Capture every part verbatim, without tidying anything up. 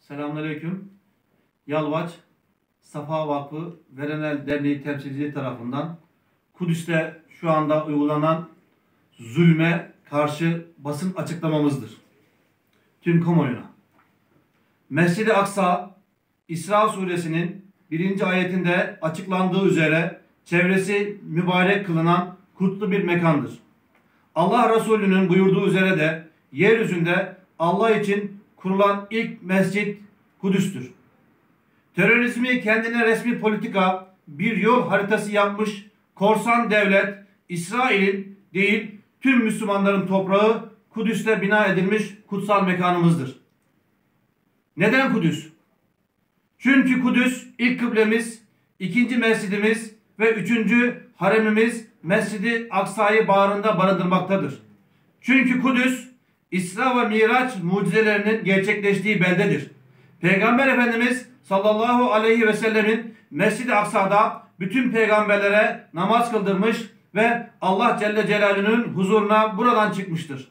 Selamünaleyküm. Yalvaç Safa Vakfı Verenel Derneği temsilciliği tarafından Kudüs'te şu anda uygulanan zulme karşı basın açıklamamızdır. Tüm kamuoyuna. Mescid-i Aksa, İsra suresinin birinci ayetinde açıklandığı üzere çevresi mübarek kılınan kutlu bir mekandır. Allah Resulü'nün buyurduğu üzere de yeryüzünde Allah için kurulan ilk mescit Kudüs'tür. Terörizmi kendine resmi politika, bir yol haritası yapmış korsan devlet, İsrail'in değil tüm Müslümanların toprağı Kudüs'te bina edilmiş kutsal mekanımızdır. Neden Kudüs? Çünkü Kudüs ilk kıblemiz, ikinci mescidimiz ve üçüncü haremimiz Mescid-i Aksa'yı bağrında barındırmaktadır. Çünkü Kudüs, İsra ve Miraç mucizelerinin gerçekleştiği beldedir. Peygamber Efendimiz sallallahu aleyhi ve sellemin Mescid-i Aksa'da bütün peygamberlere namaz kıldırmış ve Allah Celle Celaluhu'nun huzuruna buradan çıkmıştır.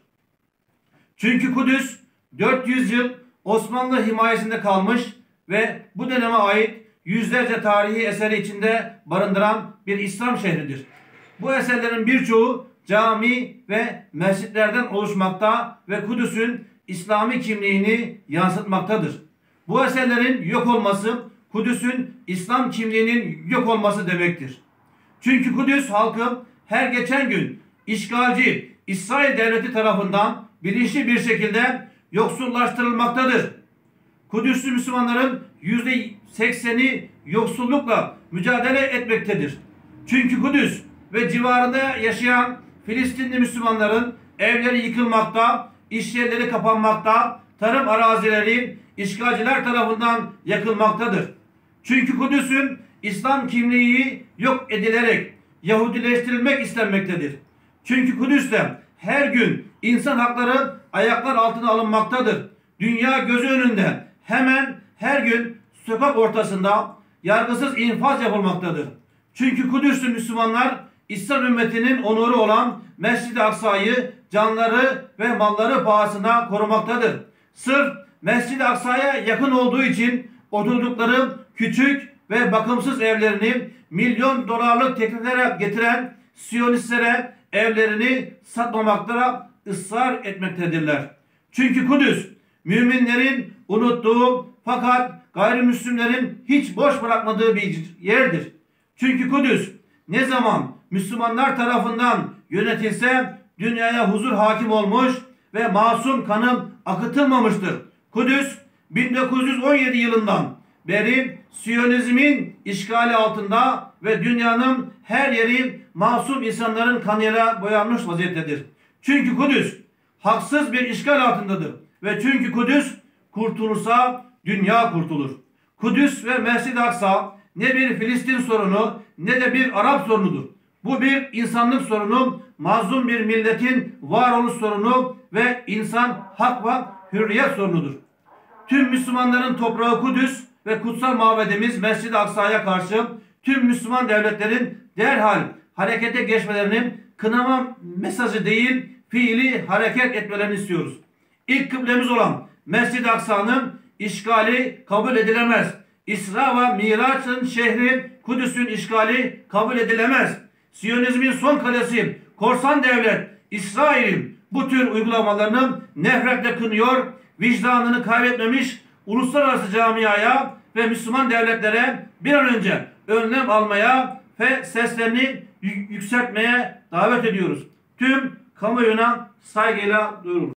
Çünkü Kudüs dört yüz yıl Osmanlı himayesinde kalmış ve bu döneme ait yüzlerce tarihi eseri içinde barındıran bir İslam şehridir. Bu eserlerin birçoğu cami ve mescitlerden oluşmakta ve Kudüs'ün İslami kimliğini yansıtmaktadır. Bu eserlerin yok olması, Kudüs'ün İslam kimliğinin yok olması demektir. Çünkü Kudüs halkı her geçen gün işgalci İsrail devleti tarafından bilinçli bir şekilde yoksullaştırılmaktadır. Kudüs'lü Müslümanların yüzde sekseni yoksullukla mücadele etmektedir. Çünkü Kudüs ve civarında yaşayan Filistinli Müslümanların evleri yıkılmakta, iş yerleri kapanmakta, tarım arazileri işgalciler tarafından yakılmaktadır. Çünkü Kudüs'ün İslam kimliği yok edilerek Yahudileştirilmek istenmektedir. Çünkü Kudüs'te her gün insan hakları ayaklar altına alınmaktadır. Dünya gözü önünde hemen her gün sokak ortasında yargısız infaz yapılmaktadır. Çünkü Kudüs'lü Müslümanlar İslam ümmetinin onuru olan Mescid-i Aksa'yı canları ve malları pahasına korumaktadır. Sırf Mescid-i Aksa'ya yakın olduğu için oturdukları küçük ve bakımsız evlerini milyon dolarlık tekliflere getiren Siyonistlere evlerini satmamakta ısrar etmektedirler. Çünkü Kudüs müminlerin unuttuğu fakat gayrimüslimlerin hiç boş bırakmadığı bir yerdir. Çünkü Kudüs ne zaman Müslümanlar tarafından yönetilse dünyaya huzur hakim olmuş ve masum kanı akıtılmamıştır. Kudüs bin dokuz yüz on yedi yılından beri Siyonizmin işgali altında ve dünyanın her yeri masum insanların kanıyla boyanmış vaziyettedir. Çünkü Kudüs haksız bir işgal altındadır ve çünkü Kudüs kurtulursa dünya kurtulur. Kudüs ve Mescid-i Aksa ne bir Filistin sorunu ne de bir Arap sorunudur. Bu bir insanlık sorunu, mazlum bir milletin varoluş sorunu ve insan hak ve hürriyet sorunudur. Tüm Müslümanların toprağı Kudüs ve kutsal mabedimiz Mescid-i Aksa'ya karşı tüm Müslüman devletlerin derhal harekete geçmelerinin kınama mesajı değil, fiili hareket etmelerini istiyoruz. İlk kıblemiz olan Mescid-i Aksa'nın işgali kabul edilemez. İsra ve Miraç'ın şehri Kudüs'ün işgali kabul edilemez. Siyonizmin son kalesi korsan devlet İsrail'in bu tür uygulamalarını nefretle kınıyor, vicdanını kaybetmemiş uluslararası camiaya ve Müslüman devletlere bir an önce önlem almaya ve seslerini yükseltmeye davet ediyoruz. Tüm kamuoyuna saygıyla duyurulur.